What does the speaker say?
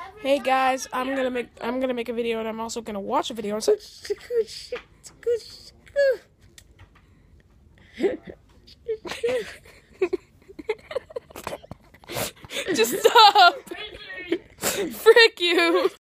Hey guys, I'm gonna make a video, and I'm also gonna watch a video. So just stop. Frick you.